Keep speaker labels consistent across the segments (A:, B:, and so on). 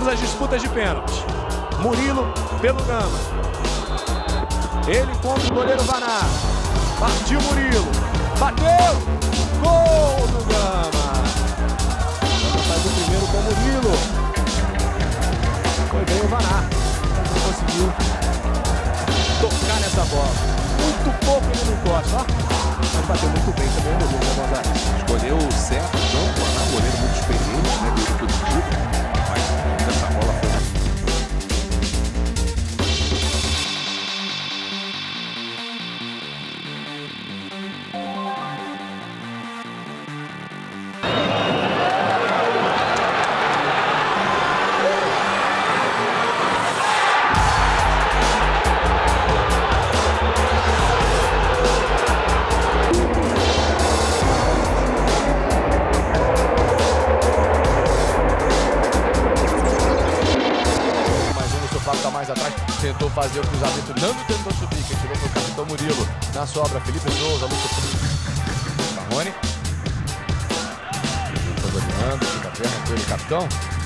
A: Vamos às disputas de pênalti. Murilo pelo Gama. Ele contra o goleiro Vanar. Partiu Murilo. Bateu. Gol do Gama. Faz o primeiro com o Murilo. Foi bem o Vanar. Não conseguiu tocar nessa bola. Muito pouco ele não encosta, ó. Mas bateu muito bem também o Murilo, né, Gonzaga?
B: Escolheu o certo, não, o goleiro muito experiente, né, dele positivo, mas essa bola foi...
A: Tá mais atrás, tentou fazer o cruzamento, Nando tentou subir, quem tirou foi o capitão Murilo. Na sobra, Felipe Souza, Lúcio Marrone. Tô dominando, fica perto dele, capitão.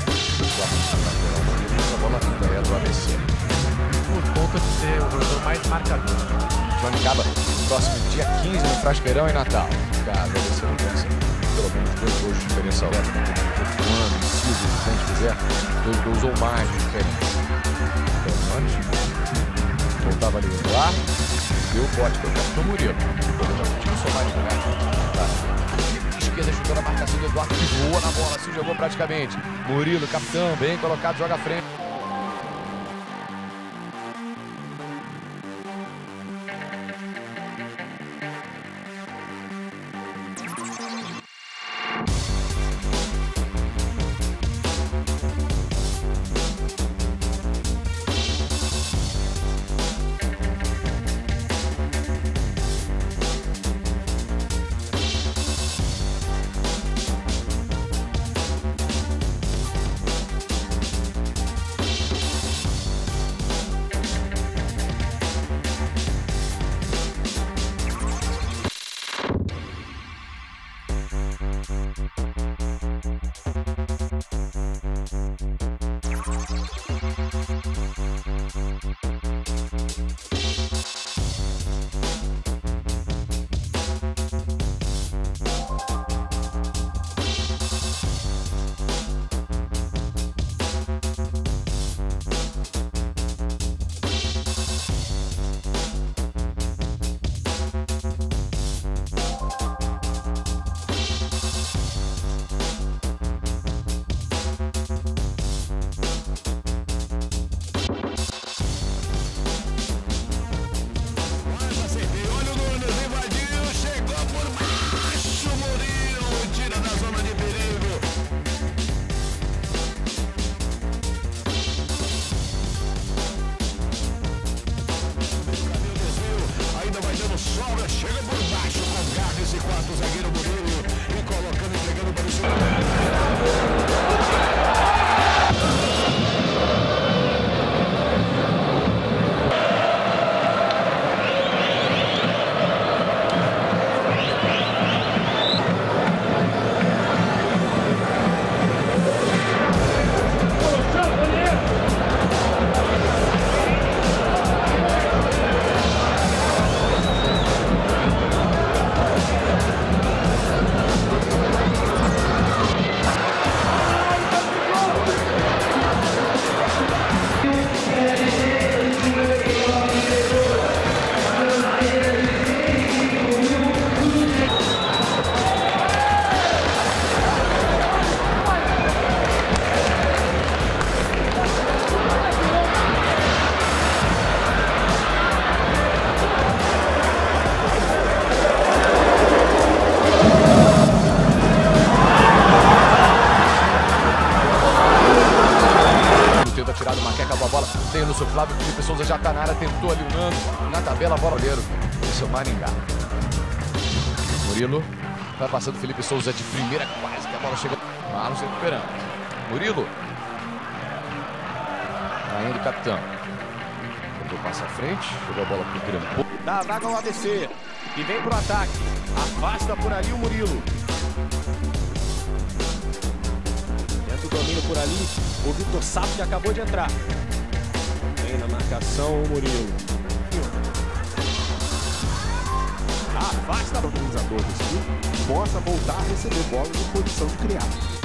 A: Essa bola linda é do ABC.
C: Por conta de ser o jogador mais marcador.
A: Johnny Caba, próximo dia 15 no Frasqueirão e Natal. Cara, ABC não pensa. Pelo menos 2 gols de diferença ao lado. Quando, Silvio, se a gente fizer 2 gols ou mais de diferença. Voltava ali no ar, deu o bote para o capitão Murilo. Continua somarinho, né? Tá. Esquerda chutando a marcação do Eduardo, que voa na bola, se jogou praticamente. Murilo, capitão, bem colocado, joga à frente.
D: Sobra, chega por baixo com garra esse quarto zagueiro Murilo e colocando, entregando para o segundo.
A: Tirado uma queca, a bola tem o Lúcio Flávio, Felipe Souza já tá na área, tentou ali o Nando, na tabela, a bola goleiro, esse é o Maringá. Murilo vai passando, Felipe Souza de primeira, quase que a bola chega, Marlos recuperando. Murilo, caindo o capitão, tentou passar à frente, jogou a bola pro Grampo.
C: Dá a vaga ao ABC, e vem pro ataque, afasta por ali o Murilo. Tenta o domínio por ali, O Vitor Sapo que acabou de entrar.
A: Vem na marcação o Murilo.
C: Afasta.
B: O organizador desse time possa voltar a receber bolas em posição de criar.